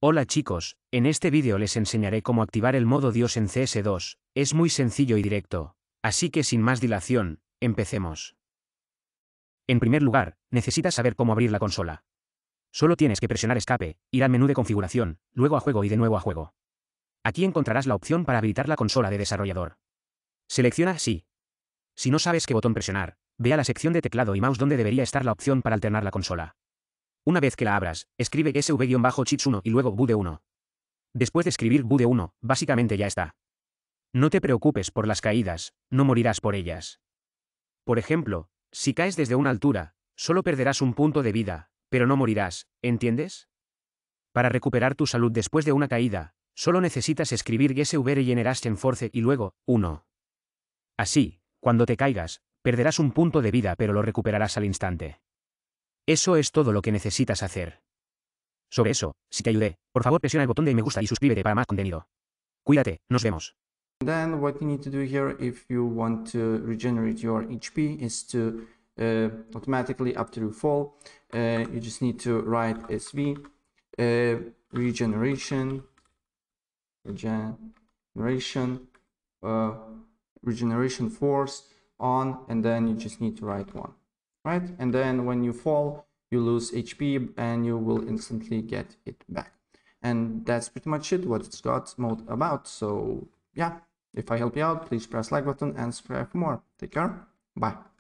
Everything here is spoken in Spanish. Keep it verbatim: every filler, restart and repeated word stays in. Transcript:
Hola chicos, en este vídeo les enseñaré cómo activar el modo DIOS en C S dos, es muy sencillo y directo, así que sin más dilación, empecemos. En primer lugar, necesitas saber cómo abrir la consola. Solo tienes que presionar escape, ir al menú de configuración, luego a juego y de nuevo a juego. Aquí encontrarás la opción para habilitar la consola de desarrollador. Selecciona sí. Si no sabes qué botón presionar, ve a la sección de teclado y mouse donde debería estar la opción para alternar la consola. Una vez que la abras, escribe S V-cheats uno y luego bude uno. Después de escribir bude uno, básicamente ya está. No te preocupes por las caídas, no morirás por ellas. Por ejemplo, si caes desde una altura, solo perderás un punto de vida, pero no morirás, ¿entiendes? Para recuperar tu salud después de una caída, solo necesitas escribir S V Regeneration Force y luego, uno. Así, cuando te caigas, perderás un punto de vida pero lo recuperarás al instante. Eso es todo lo que necesitas hacer. Sobre eso, si te ayudé, por favor presiona el botón de me gusta y suscríbete para más contenido. Cuídate, nos vemos. Then what you need to do here, if you want to regenerate your H P, is to uh, automatically after you fall, uh, you just need to write S V uh, regeneration regeneration uh, regeneration force on, and then you just need to write one, right? And then when you fall, you lose H P and you will instantly get it back. And that's pretty much it, what it's got mode about. So yeah, if I help you out, please press like button and subscribe for more. Take care. Bye.